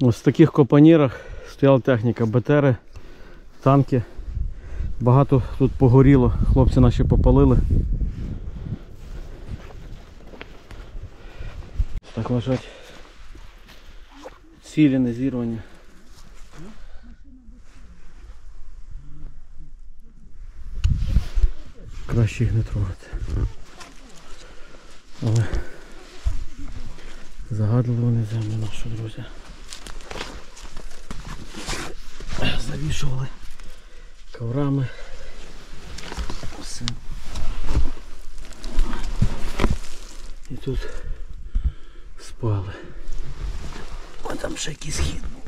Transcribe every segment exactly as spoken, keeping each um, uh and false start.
Ось в таких копанірах стояла техніка, БТРи, танки. Багато тут погоріло, хлопці наші попалили. Так лежать цілі не зірвані. Краще їх не трогати. Але загадали вони землю нашу, друзі. Завішували коврами. Все. І тут спали. О, там ще якийсь хід був.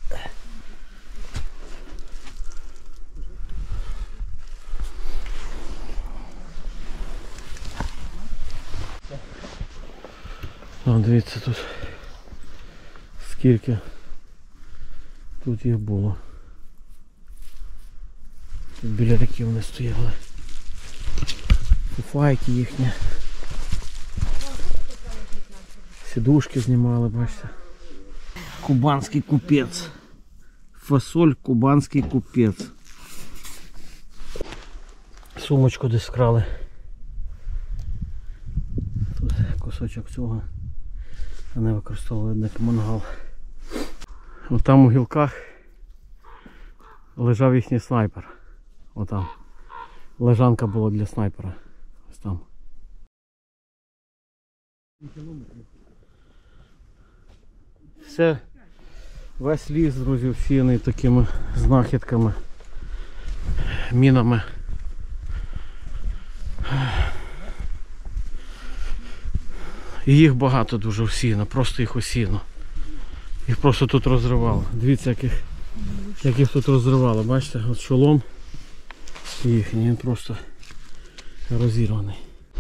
О, дивіться тут скільки тут їх було. Тут біля реки вони стояли. Фуфайки їхні. Сідушки знімали, бачите. Кубанський купець. Фасоль кубанський купець. Сумочку десь вкрали. Тут кусочок цього. Вони використовували як мангал. Ось там у гілках лежав їхній снайпер. Отам. Лежанка була для снайпера. Ось там. Все, весь ліс, друзі, всіяний такими знахідками, мінами. І їх багато дуже всіяно, просто їх осіяно. Їх просто тут розривало. Дивіться, як їх, як їх тут розривало. Бачите, от шолом їхній, він просто розірваний.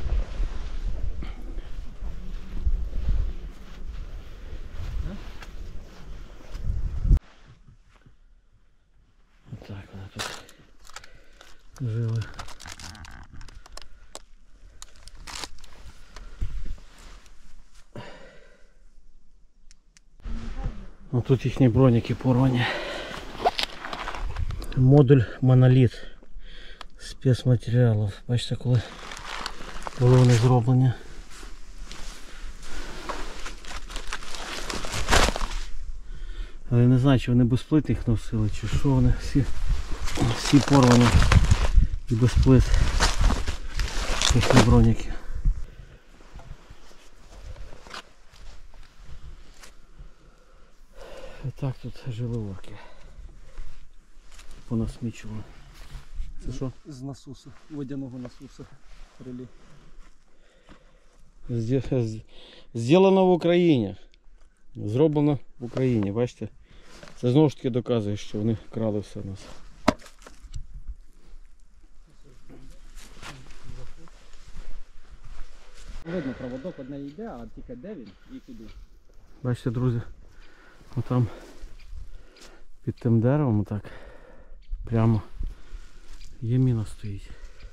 Отак вони тут жили. Ось тут їхні броніки порвані. Модуль моноліт спецматеріалів. Бачите, коли були вони зроблені. Але я не знаю, чи вони без плит їх носили, чи що вони всі, всі порвані і без плит їхні броніки. І так тут жили орки. Понасмічували. Це що? З насосу, водяного насосу релі. Зроблено в Україні. Зроблено в Україні, бачите? Це знову ж таки доказує, що вони крали все в нас. Видно, проводок одне йде, а тільки де він і куди. Бачите, друзі, отам під тим деревом, отак, прямо є міна стоїть.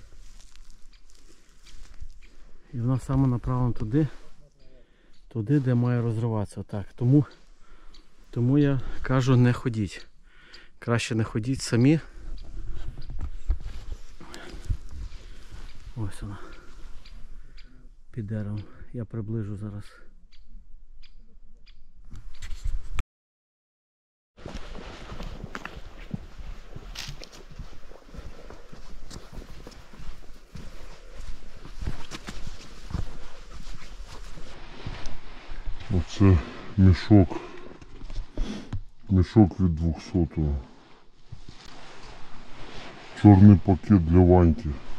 І вона саме направлена туди, туди, де має розриватися. Отак. Тому, тому я кажу, не ходіть. Краще не ходіть самі. Ось вона. Під деревом. Я приближу зараз. Оце мішок, мішок від двохсотого. Чорний пакет для Ваньки.